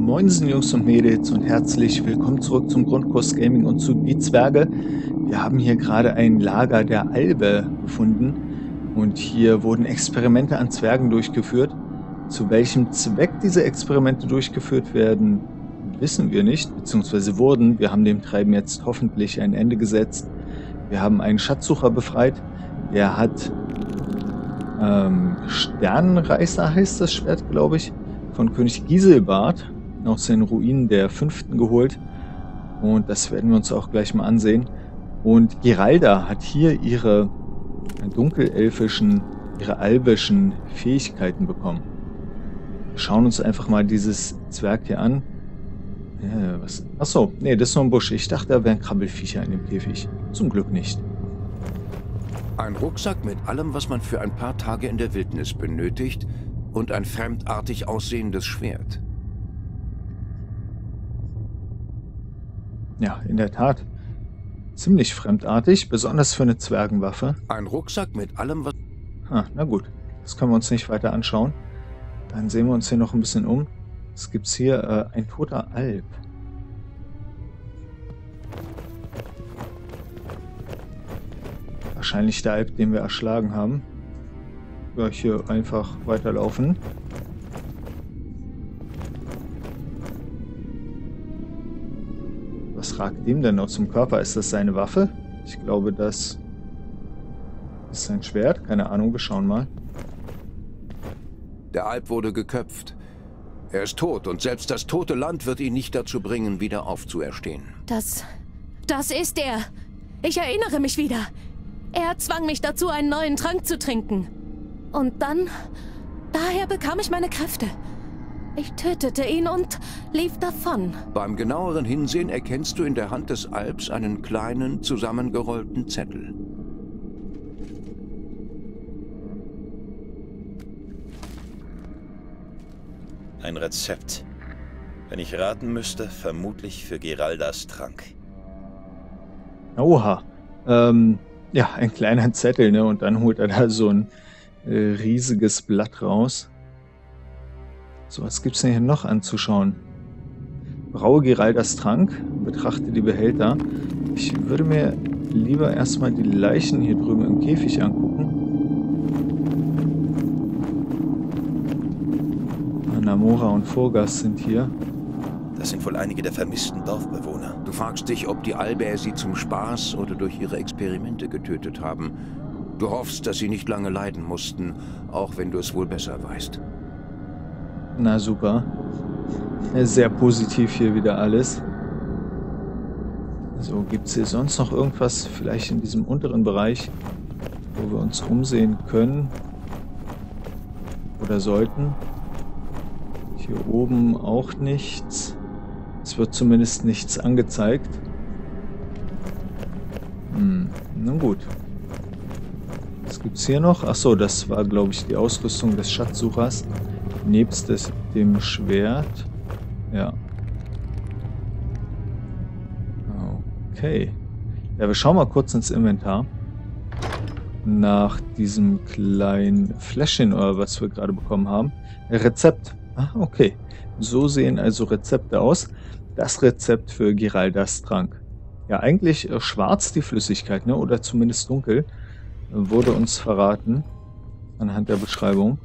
Moinsen Jungs und Mädels und herzlich willkommen zurück zum Grundkurs Gaming und zu Die Zwerge. Wir haben hier gerade ein Lager der Albe gefunden und hier wurden Experimente an Zwergen durchgeführt. Zu welchem Zweck diese Experimente durchgeführt werden, wissen wir nicht, beziehungsweise wurden. Wir haben dem Treiben jetzt hoffentlich ein Ende gesetzt. Wir haben einen Schatzsucher befreit, der hat Sternenreißer heißt das Schwert, glaube ich, von König Giselbart aus den Ruinen der 5. geholt. Und das werden wir uns auch gleich mal ansehen. Und Geralda hat hier ihre dunkelelfischen, ihre albischen Fähigkeiten bekommen. Wir schauen uns einfach mal dieses Zwerg hier an. Achso, nee, das ist nur ein Busch. Ich dachte, da wären Krabbelfiecher in dem Käfig. Zum Glück nicht. Ein Rucksack mit allem, was man für ein paar Tage in der Wildnis benötigt, und ein fremdartig aussehendes Schwert. Ja, in der Tat. Ziemlich fremdartig, besonders für eine Zwergenwaffe. Ein Rucksack mit allem, was... Na gut, das können wir uns nicht weiter anschauen. Dann sehen wir uns hier noch ein bisschen um. Es gibt hier ein toter Alb. Wahrscheinlich der Alb, den wir erschlagen haben. Ja, hier einfach weiterlaufen. Was ragt dem denn noch zum Körper? Ist das seine Waffe? Ich glaube, das ist sein Schwert. Keine Ahnung, wir schauen mal. Der Alb wurde geköpft. Er ist tot und selbst das tote Land wird ihn nicht dazu bringen, wieder aufzuerstehen. Das ist er. Ich erinnere mich wieder. Er zwang mich dazu, einen neuen Trank zu trinken. Und dann, daher bekam ich meine Kräfte. Ich tötete ihn und lief davon. Beim genaueren Hinsehen erkennst du in der Hand des Albs einen kleinen, zusammengerollten Zettel. Ein Rezept. Wenn ich raten müsste, vermutlich für Geraldas Trank. Oha. Ja, ein kleiner Zettel, ne? Und dann holt er da so ein riesiges Blatt raus. So, was gibt's denn hier noch anzuschauen? Braue Geraldas Trank, betrachte die Behälter. Ich würde mir lieber erstmal die Leichen hier drüben im Käfig angucken. Namora und Furgas sind hier. Das sind wohl einige der vermissten Dorfbewohner. Du fragst dich, ob die Alber sie zum Spaß oder durch ihre Experimente getötet haben. Du hoffst, dass sie nicht lange leiden mussten, auch wenn du es wohl besser weißt. Na super. Sehr positiv hier wieder alles. So, gibt es hier sonst noch irgendwas, vielleicht in diesem unteren Bereich, wo wir uns umsehen können oder sollten? Hier oben auch nichts. Es wird zumindest nichts angezeigt. Nun gut. Was gibt es hier noch? Achso, das war, glaube ich, die Ausrüstung des Schatzsuchers. Nebst dem Schwert. Ja. Okay. Ja, wir schauen mal kurz ins Inventar. Nach diesem kleinen Fläschchen, oder was wir gerade bekommen haben. Rezept. Ah, okay. So sehen also Rezepte aus. Das Rezept für Geraldas Trank. Ja, eigentlich schwarz die Flüssigkeit, ne? Oder zumindest dunkel. Wurde uns verraten. Anhand der Beschreibung.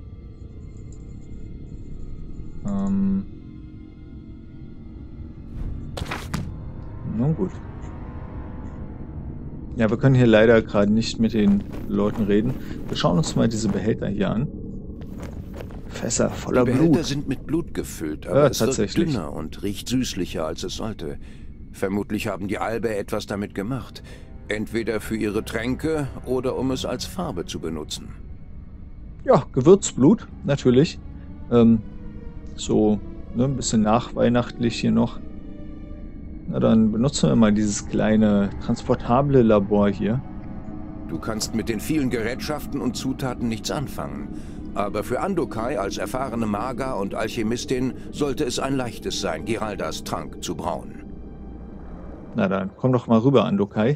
Nun gut. Ja, wir können hier leider gerade nicht mit den Leuten reden. Wir schauen uns mal diese Behälter hier an. Fässer voller Blut. Die Behälter sind mit Blut gefüllt, aber es wird dünner und riecht süßlicher, als es sollte. Vermutlich haben die Alber etwas damit gemacht. Entweder für ihre Tränke oder um es als Farbe zu benutzen. Ja, Gewürzblut, natürlich. So, ne, ein bisschen nachweihnachtlich hier noch. Na, dann benutzen wir mal dieses kleine, transportable Labor hier. Du kannst mit den vielen Gerätschaften und Zutaten nichts anfangen. Aber für Andokai als erfahrene Mager und Alchemistin sollte es ein leichtes sein, Geraldas Trank zu brauen. Na dann, komm doch mal rüber, Andokai.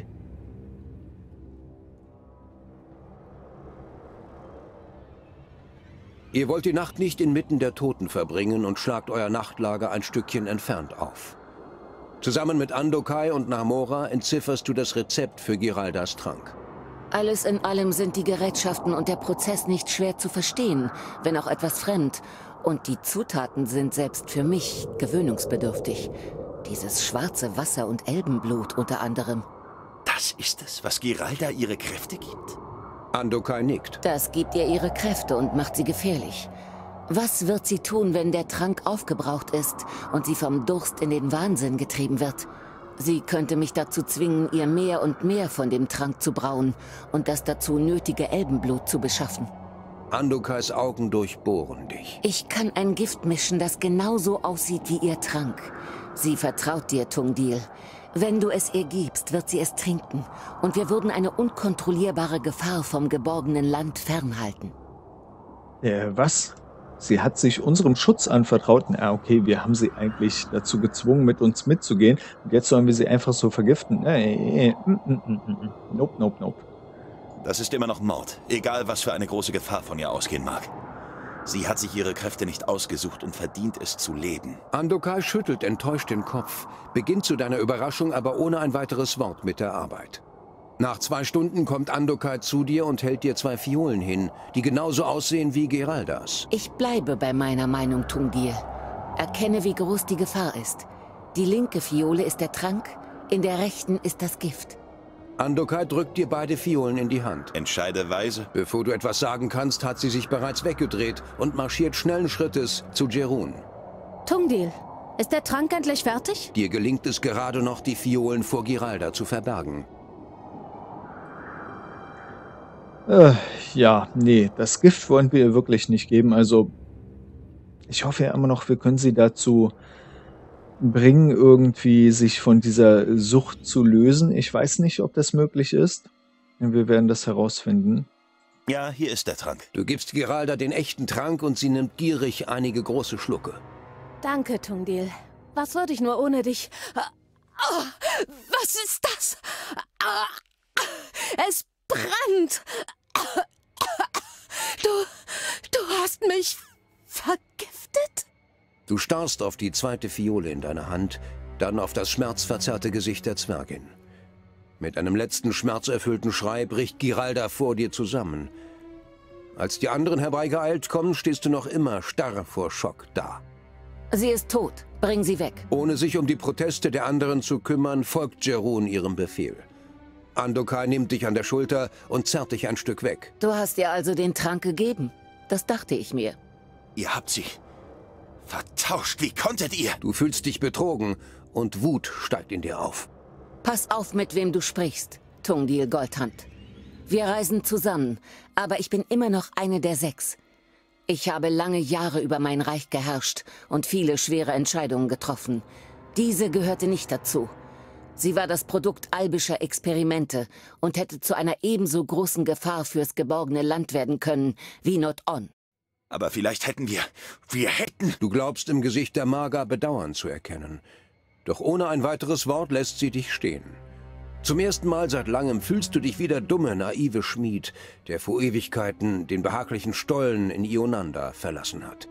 Ihr wollt die Nacht nicht inmitten der Toten verbringen und schlagt euer Nachtlager ein Stückchen entfernt auf. Zusammen mit Andokai und Namora entzifferst du das Rezept für Giraldas Trank. Alles in allem sind die Gerätschaften und der Prozess nicht schwer zu verstehen, wenn auch etwas fremd. Und die Zutaten sind selbst für mich gewöhnungsbedürftig. Dieses schwarze Wasser und Elbenblut unter anderem. Das ist es, was Giralda ihre Kräfte gibt? Andokai nickt. Das gibt ihr ihre Kräfte und macht sie gefährlich. Was wird sie tun, wenn der Trank aufgebraucht ist und sie vom Durst in den Wahnsinn getrieben wird? Sie könnte mich dazu zwingen, ihr mehr und mehr von dem Trank zu brauen und das dazu nötige Elbenblut zu beschaffen. Andokais Augen durchbohren dich. Ich kann ein Gift mischen, das genauso aussieht wie ihr Trank. Sie vertraut dir, Tungdil. Wenn du es ihr gibst, wird sie es trinken. Und wir würden eine unkontrollierbare Gefahr vom geborgenen Land fernhalten. Was? Sie hat sich unserem Schutz anvertraut. Na, okay, wir haben sie eigentlich dazu gezwungen, mit uns mitzugehen. Und jetzt sollen wir sie einfach so vergiften. Nope, nope, nope. Das ist immer noch Mord, egal was für eine große Gefahr von ihr ausgehen mag. Sie hat sich ihre Kräfte nicht ausgesucht und verdient es zu leben. Andokai schüttelt enttäuscht den Kopf, beginnt zu deiner Überraschung aber ohne ein weiteres Wort mit der Arbeit. Nach 2 Stunden kommt Andokai zu dir und hält dir 2 Fiolen hin, die genauso aussehen wie Giraldas. Ich bleibe bei meiner Meinung, Tungdil. Erkenne, wie groß die Gefahr ist. Die linke Fiole ist der Trank, in der rechten ist das Gift. Andokai drückt dir beide Fiolen in die Hand. Entscheide weise. Bevor du etwas sagen kannst, hat sie sich bereits weggedreht und marschiert schnellen Schrittes zu Jerun. Tungdil, ist der Trank endlich fertig? Dir gelingt es gerade noch, die Fiolen vor Giralda zu verbergen. Ja, nee, das Gift wollen wir ihr wirklich nicht geben. Also, ich hoffe ja immer noch, wir können sie dazu bringen, irgendwie sich von dieser Sucht zu lösen. Ich weiß nicht, ob das möglich ist. Wir werden das herausfinden. Ja, hier ist der Trank. Du gibst Giralda den echten Trank und sie nimmt gierig einige große Schlucke. Danke, Tungdil. Was würde ich nur ohne dich? Was ist das? Es brennt! Du hast mich vergiftet? Du starrst auf die zweite Fiole in deiner Hand, dann auf das schmerzverzerrte Gesicht der Zwergin. Mit einem letzten schmerzerfüllten Schrei bricht Giralda vor dir zusammen. Als die anderen herbeigeeilt kommen, stehst du noch immer starr vor Schock da. Sie ist tot. Bring sie weg. Ohne sich um die Proteste der anderen zu kümmern, folgt Jerun ihrem Befehl. Andokai nimmt dich an der Schulter und zerrt dich ein Stück weg. Du hast ihr also den Trank gegeben. Das dachte ich mir. Ihr habt sie vertauscht. Wie konntet ihr? Du fühlst dich betrogen und Wut steigt in dir auf. Pass auf, mit wem du sprichst, Tungdil Goldhand. Wir reisen zusammen, aber ich bin immer noch eine der 6. Ich habe lange Jahre über mein Reich geherrscht und viele schwere Entscheidungen getroffen. Diese gehörte nicht dazu. Sie war das Produkt albischer Experimente und hätte zu einer ebenso großen Gefahr fürs geborgene Land werden können wie Not-On. Aber vielleicht hätten wir hätten... Du glaubst im Gesicht der Maga Bedauern zu erkennen. Doch ohne ein weiteres Wort lässt sie dich stehen. Zum ersten Mal seit langem fühlst du dich wie der dumme, naive Schmied, der vor Ewigkeiten den behaglichen Stollen in Ionanda verlassen hat.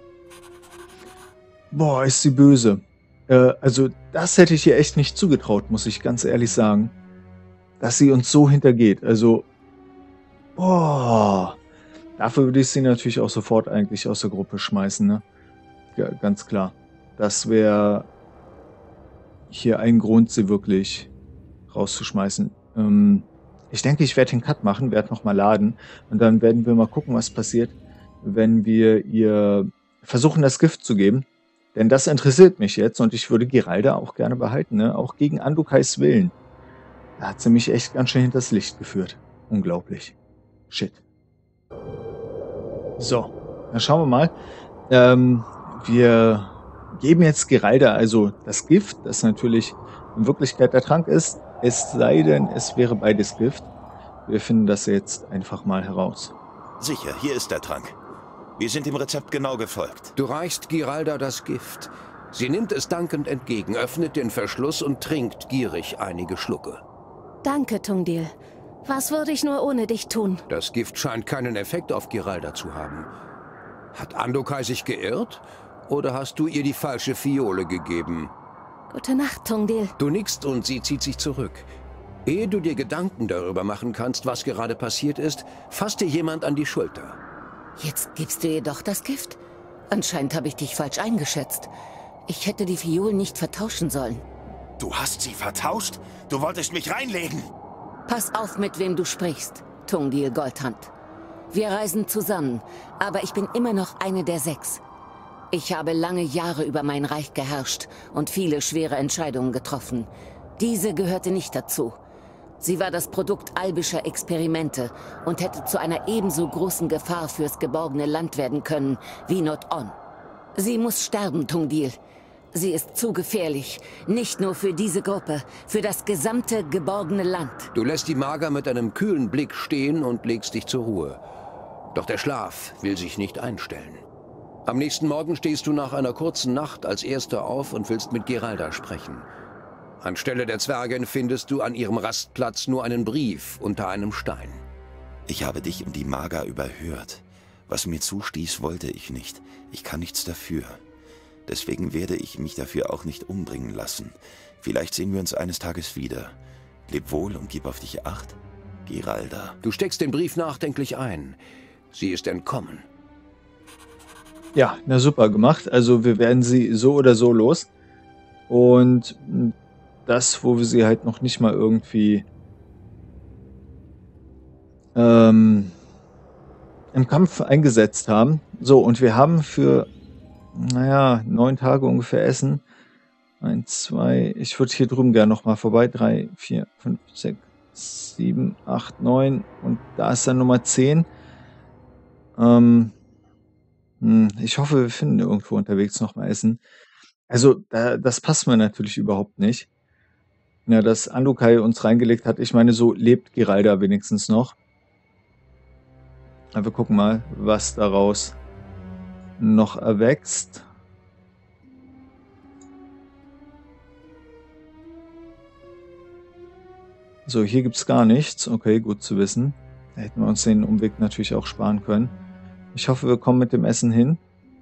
Boah, ist sie böse. Also das hätte ich ihr echt nicht zugetraut, muss ich ganz ehrlich sagen. Dass sie uns so hintergeht. Also, boah. Dafür würde ich sie natürlich auch sofort eigentlich aus der Gruppe schmeißen, ne? Ja, ganz klar. Das wäre hier ein Grund, sie wirklich rauszuschmeißen. Ich denke, ich werde den Cut machen, werde nochmal laden und dann werden wir mal gucken, was passiert, wenn wir ihr versuchen, das Gift zu geben. Denn das interessiert mich jetzt und ich würde Giralda auch gerne behalten, ne? Auch gegen Andokais Willen. Da hat sie mich echt ganz schön hinters Licht geführt. Unglaublich. Shit. So, dann schauen wir mal. Wir geben jetzt Giralda also das Gift, das natürlich in Wirklichkeit der Trank ist. Es sei denn, es wäre beides Gift. Wir finden das jetzt einfach mal heraus. Sicher, hier ist der Trank. Wir sind dem Rezept genau gefolgt. Du reichst Giralda das Gift. Sie nimmt es dankend entgegen, öffnet den Verschluss und trinkt gierig einige Schlucke. Danke, Tungdil. Was würde ich nur ohne dich tun? Das Gift scheint keinen Effekt auf Giralda zu haben. Hat Andokai sich geirrt? Oder hast du ihr die falsche Fiole gegeben? Gute Nacht, Tungdil. Du nickst und sie zieht sich zurück. Ehe du dir Gedanken darüber machen kannst, was gerade passiert ist, fasst dir jemand an die Schulter. Jetzt gibst du ihr doch das Gift? Anscheinend habe ich dich falsch eingeschätzt. Ich hätte die Fiolen nicht vertauschen sollen. Du hast sie vertauscht? Du wolltest mich reinlegen? Pass auf, mit wem du sprichst, Tungdil Goldhand. Wir reisen zusammen, aber ich bin immer noch eine der 6. Ich habe lange Jahre über mein Reich geherrscht und viele schwere Entscheidungen getroffen. Diese gehörte nicht dazu. Sie war das Produkt albischer Experimente und hätte zu einer ebenso großen Gefahr fürs geborgene Land werden können wie Not-On. Sie muss sterben, Tungdil. Sie ist zu gefährlich. Nicht nur für diese Gruppe, für das gesamte geborgene Land. Du lässt die Maga mit einem kühlen Blick stehen und legst dich zur Ruhe. Doch der Schlaf will sich nicht einstellen. Am nächsten Morgen stehst du nach einer kurzen Nacht als Erster auf und willst mit Geralda sprechen. Anstelle der Zwergin findest du an ihrem Rastplatz nur einen Brief unter einem Stein. Ich habe dich und die Maga überhört. Was mir zustieß, wollte ich nicht. Ich kann nichts dafür. Deswegen werde ich mich dafür auch nicht umbringen lassen. Vielleicht sehen wir uns eines Tages wieder. Leb wohl und gib auf dich Acht, Geralda. Du steckst den Brief nachdenklich ein. Sie ist entkommen. Ja, na super gemacht. Also wir werden sie so oder so los. Und das, wo wir sie halt noch nicht mal irgendwie im Kampf eingesetzt haben. So, und wir haben für, naja, 9 Tage ungefähr Essen. 1, 2, ich würde hier drüben gerne nochmal vorbei. 3, 4, 5, 6, 7, 8, 9 und da ist dann Nummer 10. Ich hoffe, wir finden irgendwo unterwegs nochmal Essen. Also, das passt mir natürlich überhaupt nicht. Ja, dass Andokai uns reingelegt hat. Ich meine, so lebt Geralda wenigstens noch. Aber wir gucken mal, was daraus noch erwächst. So, hier gibt es gar nichts. Okay, gut zu wissen. Da hätten wir uns den Umweg natürlich auch sparen können. Ich hoffe, wir kommen mit dem Essen hin.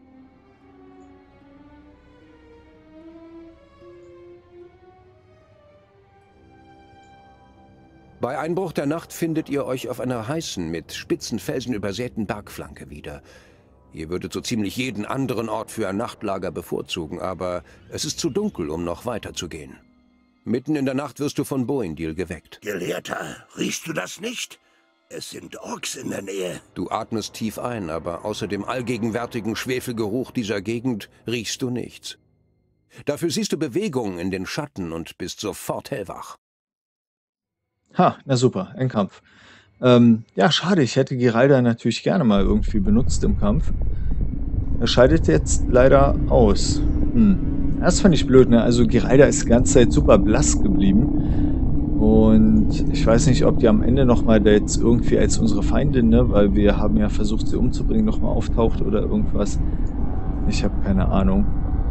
Bei Einbruch der Nacht findet ihr euch auf einer heißen, mit spitzen Felsen übersäten Bergflanke wieder. Ihr würdet so ziemlich jeden anderen Ort für ein Nachtlager bevorzugen, aber es ist zu dunkel, um noch weiter zu gehen. Mitten in der Nacht wirst du von Boindil geweckt. Gelehrter, riechst du das nicht? Es sind Orks in der Nähe. Du atmest tief ein, aber außer dem allgegenwärtigen Schwefelgeruch dieser Gegend riechst du nichts. Dafür siehst du Bewegungen in den Schatten und bist sofort hellwach. Ha, na super, ein Kampf. Ja, schade, ich hätte Geralda natürlich gerne mal irgendwie benutzt im Kampf. Er scheidet jetzt leider aus. Das fand ich blöd, ne? Also Geralda ist die ganze Zeit super blass geblieben. Und ich weiß nicht, ob die am Ende nochmal da jetzt irgendwie als unsere Feindin, ne? Weil wir haben ja versucht, sie umzubringen, nochmal auftaucht oder irgendwas. Ich habe keine Ahnung.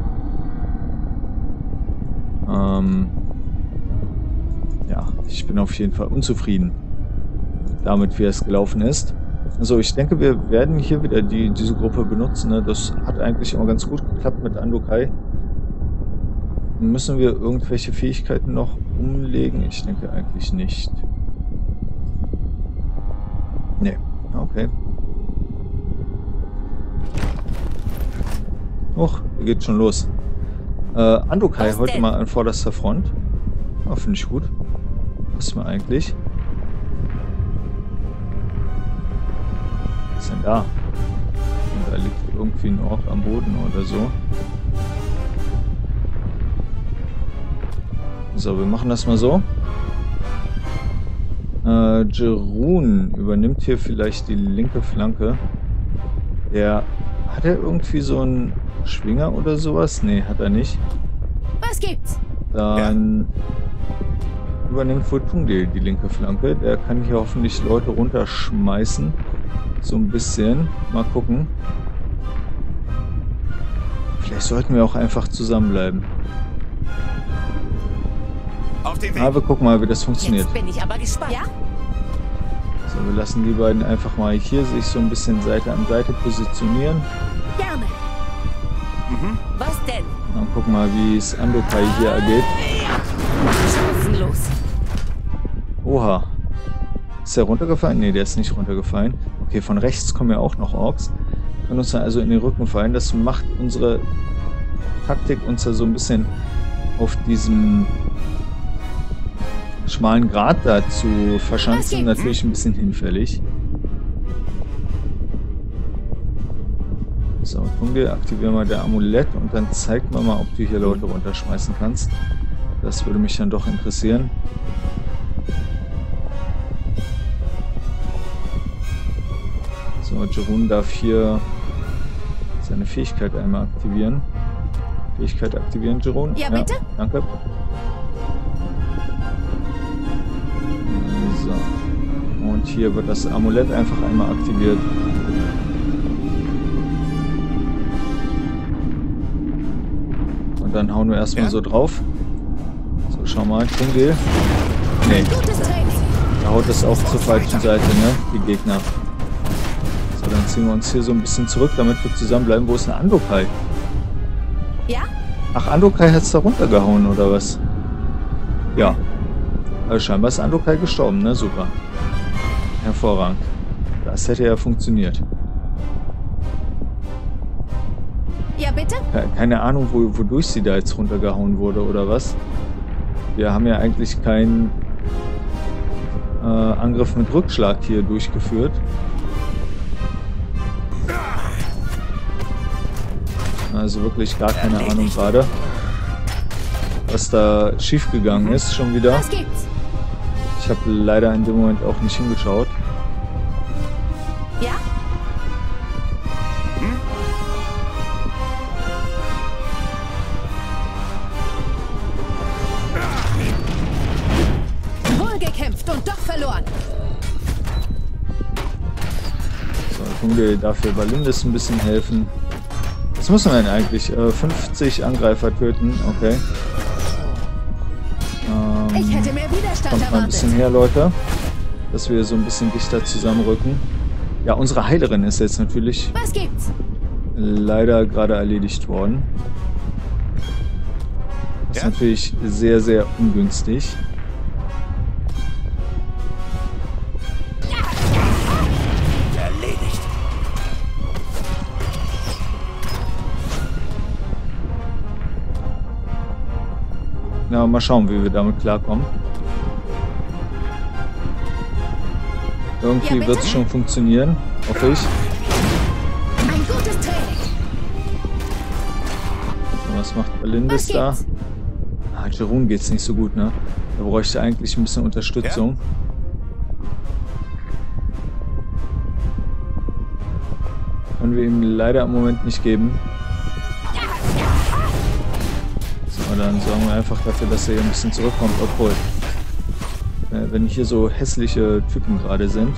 Ja, ich bin auf jeden Fall unzufrieden damit, wie es gelaufen ist. Also ich denke, wir werden hier wieder diese Gruppe benutzen. Ne? Das hat eigentlich immer ganz gut geklappt mit Andokai. Müssen wir irgendwelche Fähigkeiten noch umlegen? Ich denke eigentlich nicht. Nee, okay. Och, hier geht schon los. Andokai heute mal an vorderster Front. Oh, finde ich gut. Was mir eigentlich? Was ist denn da? Und da liegt irgendwie ein Ork am Boden oder so. So, wir machen das mal so. Jerun übernimmt hier vielleicht die linke Flanke. Hat er irgendwie so einen Schwinger oder sowas? Nee, hat er nicht. Was gibt's? Dann übernimmt wohl Tungdil die linke Flanke. Der kann hier hoffentlich Leute runterschmeißen. So ein bisschen. Mal gucken. Vielleicht sollten wir auch einfach zusammenbleiben. Auf den Weg. Aber guck mal, wie das funktioniert. Jetzt bin ich aber gespannt. Ja? So, wir lassen die beiden einfach mal hier sich so ein bisschen Seite an Seite positionieren. Gerne. Was denn? Dann gucken wir mal, wie es Andokai hier ergeht. Chancenlos. Oha. Ist der runtergefallen? Ne, der ist nicht runtergefallen. Okay, von rechts kommen ja auch noch Orks. Können uns dann also in den Rücken fallen. Das macht unsere Taktik uns ja so ein bisschen auf diesem schmalen Grat da zu verschanzen. Natürlich ein bisschen hinfällig. So, Tunge, aktivieren wir der Amulett und dann zeigt mal, ob du hier Leute runterschmeißen kannst. Das würde mich dann doch interessieren. So, Jeroen darf hier seine Fähigkeit einmal aktivieren. Fähigkeit aktivieren, Jeroen. Ja, bitte? Danke. So. Und hier wird das Amulett einfach einmal aktiviert. Und dann hauen wir erstmal so drauf. So, schau mal, Tunge. Nee. Da haut es auch zur falschen Seite, ne? Die Gegner. So, dann ziehen wir uns hier so ein bisschen zurück, damit wir zusammenbleiben. Wo ist denn Andokai? Ja? Ach, Andokai hat es da runtergehauen, oder was? Ja. Also scheinbar ist Andokai gestorben, ne? Super. Hervorragend. Das hätte ja funktioniert. Ja, bitte? Keine Ahnung, wodurch sie da jetzt runtergehauen wurde, oder was? Wir haben ja eigentlich keinen Angriff mit Rückschlag hier durchgeführt. Also wirklich gar keine Ahnung gerade, was da schiefgegangen ist schon wieder. Was gibt's? Ich habe leider in dem Moment auch nicht hingeschaut. Ja? Wohl gekämpft und doch verloren. So, Tunge darf hier Balindes ein bisschen helfen. Was muss man denn eigentlich? 50 Angreifer töten, okay. Ich hätte mehr Widerstand Kommt mal ein bisschen her, Leute. Dass wir so ein bisschen dichter zusammenrücken. Ja, unsere Heilerin ist jetzt natürlich Was gibt's? leider gerade erledigt worden. Das ist natürlich sehr, sehr ungünstig. Erledigt. Na, mal schauen, wie wir damit klarkommen. Irgendwie Ja, wird es schon funktionieren, hoffe ich. Ein gutes Training. So, was macht Balindes da? gibt's? Ah, Jeroen geht's nicht so gut, ne? Er bräuchte eigentlich ein bisschen Unterstützung. Können wir ihm leider im Moment nicht geben. So, dann sorgen wir einfach dafür, dass er hier ein bisschen zurückkommt, obwohl, wenn hier so hässliche Typen gerade sind.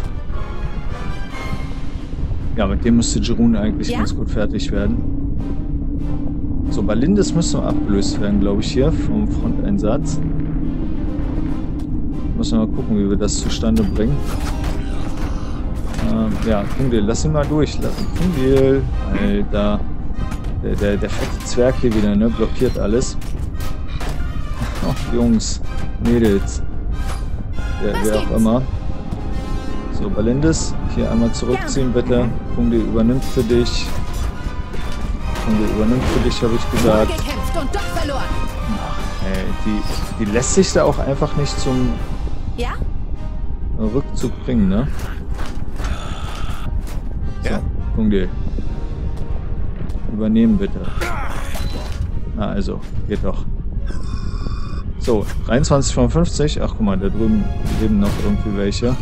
Ja, mit dem müsste Jeroen eigentlich ganz gut fertig werden. So, Balindes müsste abgelöst werden, glaube ich, hier vom Fronteinsatz. Müssen wir mal gucken, wie wir das zustande bringen. Ja, Kundil, lass ihn mal durch. Kundil, Alter. Der fette Zwerg hier wieder, ne? Blockiert alles. Ach, Jungs, Mädels. Wer auch immer. So, Balindes, hier einmal zurückziehen, bitte. Kundil übernimmt für dich. Kundil übernimmt für dich, habe ich gesagt. Gekämpft und doch verloren. Ach, ey, die lässt sich da auch einfach nicht zum Rückzug bringen, ne? So, Kundil. Übernehmen bitte. Na also, geht doch. So, 23 von 50. Ach, guck mal, da drüben leben noch irgendwie welche.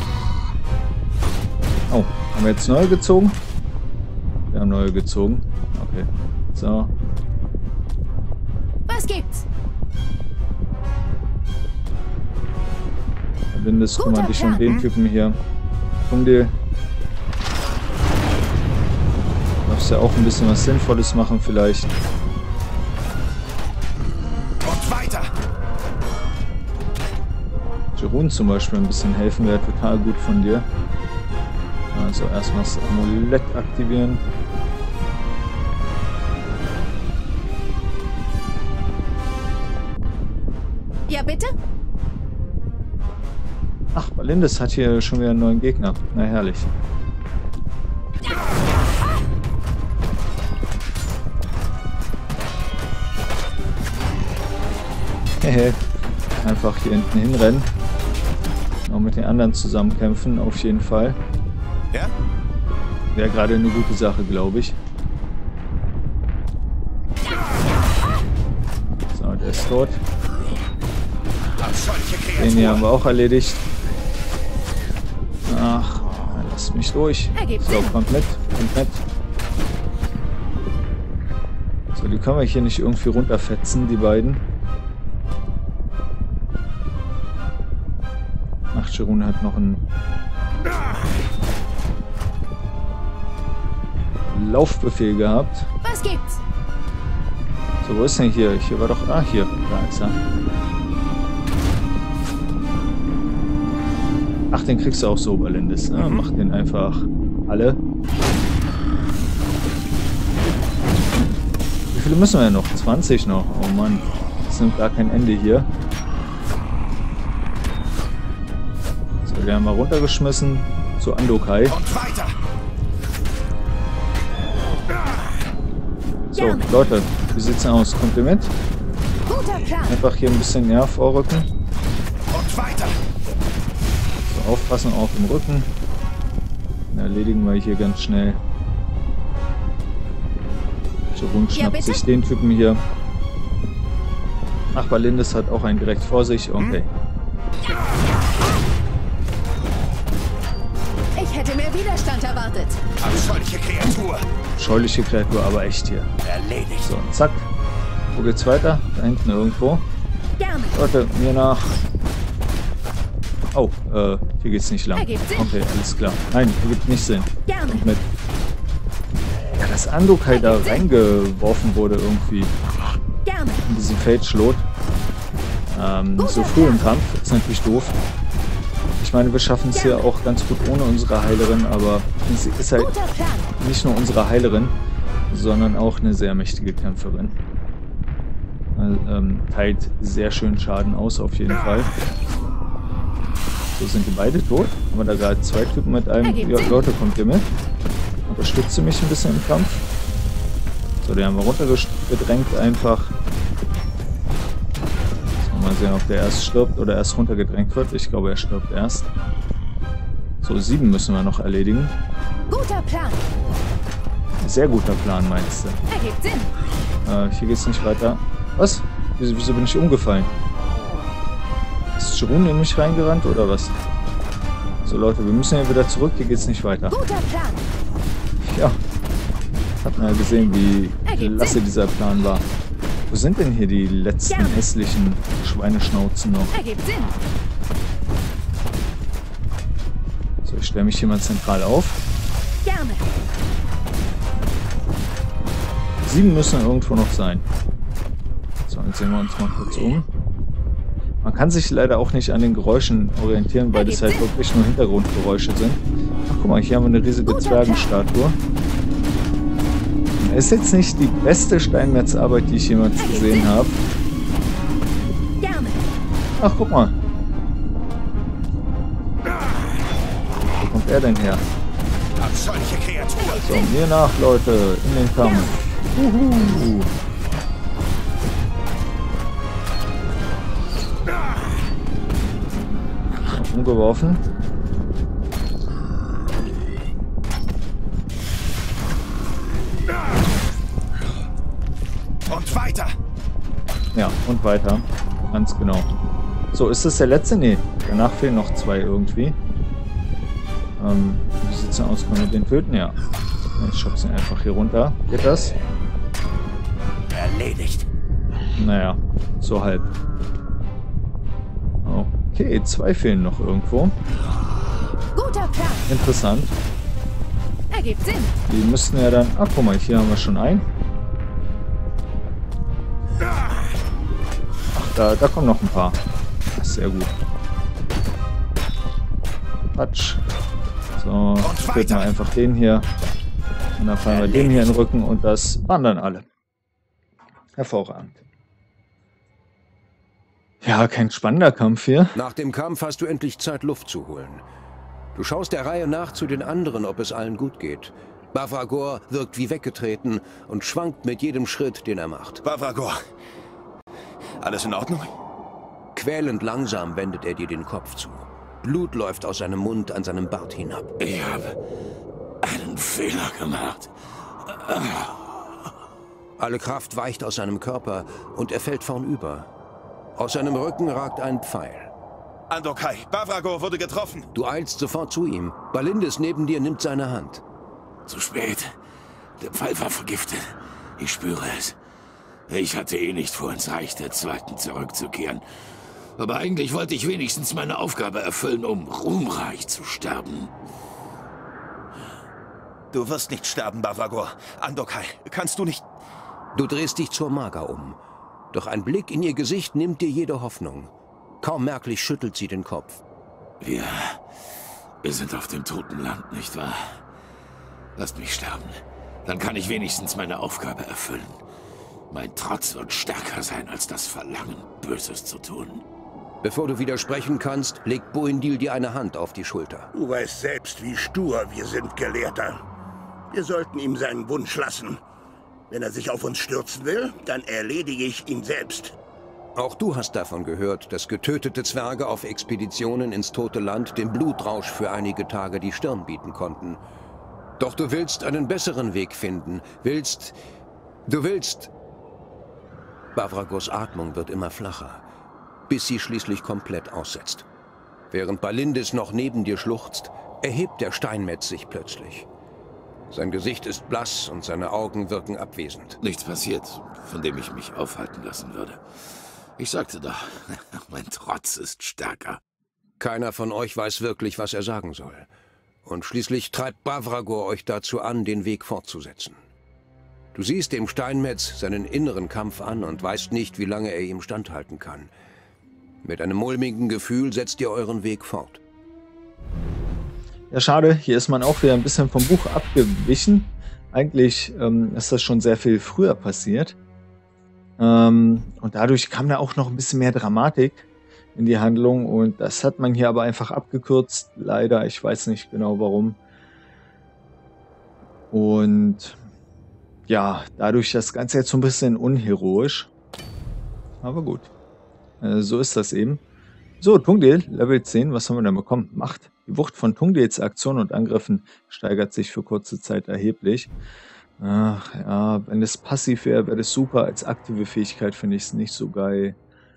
Oh, haben wir jetzt neue gezogen? Wir haben neue gezogen. Okay. So. Was gibt's? Verbindest, kümmere dich um den Typen hier. Kundil. Du darfst ja auch ein bisschen was Sinnvolles machen vielleicht. Huhn zum Beispiel ein bisschen helfen, wäre total gut von dir. Also erstmal das Amulett aktivieren. Ja, bitte? Ach, Balindis hat hier schon wieder einen neuen Gegner. Na herrlich. Hehe. Einfach hier hinten hinrennen. Noch mit den anderen zusammen kämpfen, auf jeden Fall. Ja? Wäre gerade eine gute Sache, glaube ich. So, der ist tot. Den hier haben wir auch erledigt. Ach, lass mich durch. So, kommt mit. So, die können wir hier nicht irgendwie runterfetzen, die beiden. Ach, Cherun hat noch einen Laufbefehl gehabt. Was gibt's? So, wo ist denn hier? Hier war doch... Ah, hier. Da ist er. Ach, den kriegst du auch so, Balindis. Ne? Mach den einfach alle. Wie viele müssen wir denn noch? 20 noch. Oh Mann. Das nimmt gar kein Ende hier. So, den haben wir runtergeschmissen zu Andokai. So, Leute, wie sieht's denn aus? Kommt ihr mit? Einfach hier ein bisschen näher vorrücken. So, aufpassen auf dem Rücken. Dann erledigen wir hier ganz schnell. Cherun schnappt sich den Typen hier. Ach, Balindis hat auch einen direkt vor sich. Okay. Ich hätte mehr Widerstand erwartet. Abscheuliche Kreatur. Scheuliche Kreatur, aber echt hier. Erledigt. So, und zack. Wo geht's weiter? Da hinten irgendwo. Gerne. Leute, mir nach. Oh, hier geht's nicht lang. Ergibt Sinn. Okay, alles klar. Nein, hier gibt nicht Sinn. Gerne. Mit. Ja, dass Andokai da reingeworfen wurde irgendwie. Gerne. In diesen Feldschlot. So früh im Kampf ist natürlich doof. Ich meine, wir schaffen es hier auch ganz gut ohne unsere Heilerin, aber sie ist halt nicht nur unsere Heilerin, sondern auch eine sehr mächtige Kämpferin. Teilt sehr schön Schaden aus, auf jeden Fall. So, sind die beide tot? Haben wir da gerade zwei Typen mit einem... Ja, Leute, kommt ihr mit? Unterstützt mich ein bisschen im Kampf. So, den haben wir runtergedrängt einfach. Mal sehen, ob der erst stirbt oder erst runtergedrängt wird. Ich glaube, er stirbt erst. So, 7 müssen wir noch erledigen. Guter Plan. Sehr guter Plan, meinst du? Ergibt Sinn. Hier geht's nicht weiter. Was? Wieso bin ich umgefallen? Ist Cherun in mich reingerannt oder was? So, Leute, wir müssen ja wieder zurück. Hier geht's nicht weiter. Guter Plan. Ja. Hat man ja gesehen, wie klasse dieser Plan war. Wo sind denn hier die letzten hässlichen Schweineschnauzen noch? Ergibt Sinn. So, ich stelle mich hier mal zentral auf. Gerne. 7 müssen irgendwo noch sein. So, jetzt sehen wir uns mal kurz um. Man kann sich leider auch nicht an den Geräuschen orientieren, weil das halt wirklich nur Hintergrundgeräusche sind. Ach, guck mal, hier haben wir eine riesige Zwergenstatue. Ist jetzt nicht die beste Steinmetzarbeit, die ich jemals gesehen habe. Gerne. Ach, guck mal. Wo kommt er denn her? Abscheuliche Kreatur. So, mir nach, Leute, in den Kampf. Uhu. So, umgeworfen. Und weiter. Ja, und weiter. Ganz genau. So, ist das der letzte? Nee, danach fehlen noch 2 irgendwie. Wie sieht's denn aus? Können wir den töten? Ja. Ich schub's ihn einfach hier runter. Geht das? Erledigt. Naja, so halb. Okay, 2 fehlen noch irgendwo. Guter Plan. Interessant. Ergibt Sinn. Die müssten ja dann... Ah, guck mal, hier haben wir schon einen. Ach, da kommen noch ein paar. Sehr gut. Quatsch. So, töten wir einfach den hier. Und dann fallen wir den hier in den Rücken und das waren dann alle. Hervorragend. Ja, kein spannender Kampf hier. Nach dem Kampf hast du endlich Zeit, Luft zu holen. Du schaust der Reihe nach zu den anderen, ob es allen gut geht. Bavragor wirkt wie weggetreten und schwankt mit jedem Schritt, den er macht. Bavragor, alles in Ordnung? Quälend langsam wendet er dir den Kopf zu. Blut läuft aus seinem Mund an seinem Bart hinab. Ich habe einen Fehler gemacht. Alle Kraft weicht aus seinem Körper und er fällt vornüber. Aus seinem Rücken ragt ein Pfeil. Andokai, Bavragor wurde getroffen. Du eilst sofort zu ihm. Balindis neben dir nimmt seine Hand. Zu spät. Der Pfeil war vergiftet. Ich spüre es. Ich hatte eh nicht vor, ins Reich der Zweiten zurückzukehren. Aber eigentlich wollte ich wenigstens meine Aufgabe erfüllen, um ruhmreich zu sterben. Du wirst nicht sterben, Bavragor. Andokai, kannst du nicht... Du drehst dich zur Maga um. Doch ein Blick in ihr Gesicht nimmt dir jede Hoffnung. Kaum merklich schüttelt sie den Kopf. Wir sind auf dem Totenland, nicht wahr? Lasst mich sterben. Dann kann ich wenigstens meine Aufgabe erfüllen. Mein Trotz wird stärker sein als das Verlangen, Böses zu tun. Bevor du widersprechen kannst, legt Boindil dir eine Hand auf die Schulter. Du weißt selbst, wie stur wir sind, Gelehrter. Wir sollten ihm seinen Wunsch lassen. Wenn er sich auf uns stürzen will, dann erledige ich ihn selbst. Auch du hast davon gehört, dass getötete Zwerge auf Expeditionen ins Tote Land dem Blutrausch für einige Tage die Stirn bieten konnten. Doch du willst einen besseren Weg finden. Du willst... Bavragors Atmung wird immer flacher, bis sie schließlich komplett aussetzt. Während Balindis noch neben dir schluchzt, erhebt der Steinmetz sich plötzlich. Sein Gesicht ist blass und seine Augen wirken abwesend. Nichts passiert, von dem ich mich aufhalten lassen würde. Ich sagte doch, mein Trotz ist stärker. Keiner von euch weiß wirklich, was er sagen soll. Und schließlich treibt Bavragor euch dazu an, den Weg fortzusetzen. Du siehst dem Steinmetz seinen inneren Kampf an und weißt nicht, wie lange er ihm standhalten kann. Mit einem mulmigen Gefühl setzt ihr euren Weg fort. Ja, schade. Hier ist man auch wieder ein bisschen vom Buch abgewichen. Eigentlich ist das schon sehr viel früher passiert. Und dadurch kam da auch noch ein bisschen mehr Dramatik in die Handlung. Und das hat man hier aber einfach abgekürzt. Leider, ich weiß nicht genau warum. Und ja, dadurch das Ganze jetzt so ein bisschen unheroisch. Aber gut. So ist das eben. So, Tungdil, Level 10, was haben wir denn bekommen? Macht. Die Wucht von Tungdils Aktionen und Angriffen steigert sich für kurze Zeit erheblich. Ach ja, wenn es passiv wäre, wäre das super. Als aktive Fähigkeit finde ich es nicht so geil.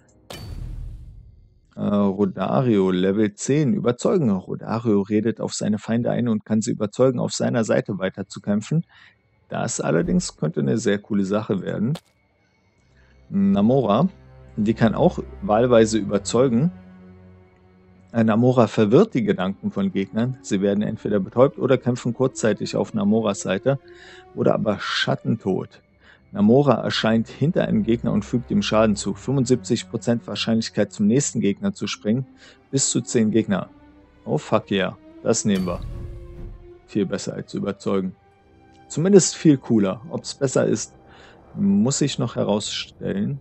Rodario, Level 10, Überzeugen. Rodario redet auf seine Feinde ein und kann sie überzeugen, auf seiner Seite weiterzukämpfen. Das allerdings könnte eine sehr coole Sache werden. Namora, die kann auch wahlweise überzeugen. Namora verwirrt die Gedanken von Gegnern. Sie werden entweder betäubt oder kämpfen kurzzeitig auf Namoras Seite oder aber Schattentod. Namora erscheint hinter einem Gegner und fügt ihm Schaden zu. 75% Wahrscheinlichkeit zum nächsten Gegner zu springen. Bis zu 10 Gegner. Oh fuck yeah, das nehmen wir. Viel besser als überzeugen. Zumindest viel cooler. Ob es besser ist, muss ich noch herausstellen.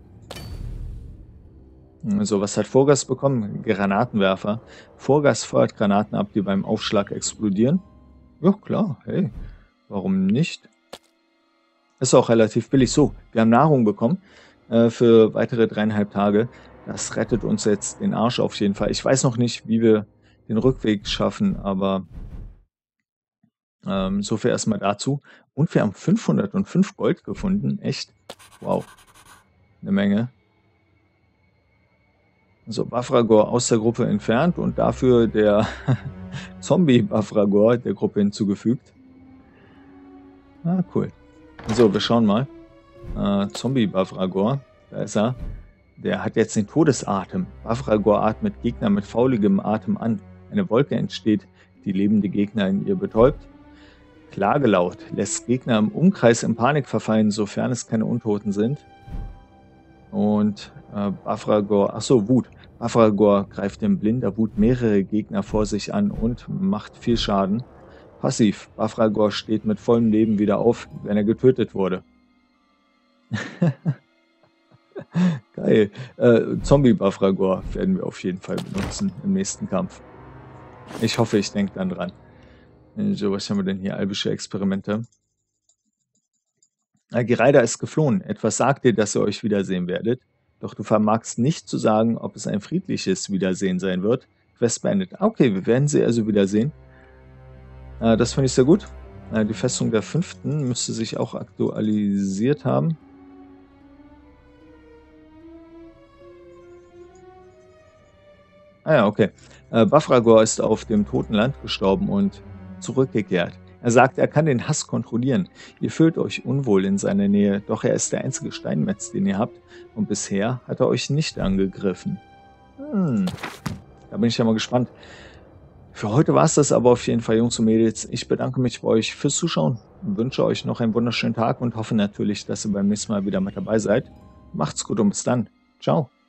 So, was hat Vorgas bekommen? Granatenwerfer. Vorgas feuert Granaten ab, die beim Aufschlag explodieren. Ja, klar. Hey, warum nicht? Ist auch relativ billig. So, wir haben Nahrung bekommen für weitere 3,5 Tage. Das rettet uns jetzt den Arsch auf jeden Fall. Ich weiß noch nicht, wie wir den Rückweg schaffen, aber so viel erstmal dazu. Und wir haben 505 Gold gefunden. Echt? Wow. Eine Menge. So, Bavragor aus der Gruppe entfernt und dafür der Zombie-Bavragor der Gruppe hinzugefügt. Ah, cool. So, wir schauen mal. Zombie-Bavragor, da ist er. Der hat jetzt den Todesatem. Bavragor atmet Gegner mit fauligem Atem an. Eine Wolke entsteht, die lebende Gegner in ihr betäubt. Klagelaut lässt Gegner im Umkreis in Panik verfallen, sofern es keine Untoten sind. Und Bavragor, achso, Wut. Bafragor greift in blinder Wut mehrere Gegner vor sich an und macht viel Schaden. Passiv. Bafragor steht mit vollem Leben wieder auf, wenn er getötet wurde. Geil. Zombie-Bafragor werden wir auf jeden Fall benutzen im nächsten Kampf. Ich hoffe, ich denke dann dran. So, was haben wir denn hier? Albische Experimente. Gereida ist geflohen. Etwas sagt dir, dass ihr euch wiedersehen werdet. Doch du vermagst nicht zu sagen, ob es ein friedliches Wiedersehen sein wird. Quest beendet. Okay, wir werden sie also wiedersehen. Das finde ich sehr gut. Die Festung der 5. müsste sich auch aktualisiert haben. Ah ja, okay. Bafragor ist auf dem toten Land gestorben und zurückgekehrt. Er sagt, er kann den Hass kontrollieren. Ihr fühlt euch unwohl in seiner Nähe, doch er ist der einzige Steinmetz, den ihr habt. Und bisher hat er euch nicht angegriffen. Da bin ich ja mal gespannt. Für heute war es das aber auf jeden Fall, Jungs und Mädels. Ich bedanke mich bei euch fürs Zuschauen. Wünsche euch noch einen wunderschönen Tag und hoffe natürlich, dass ihr beim nächsten Mal wieder mit dabei seid. Macht's gut und bis dann. Ciao.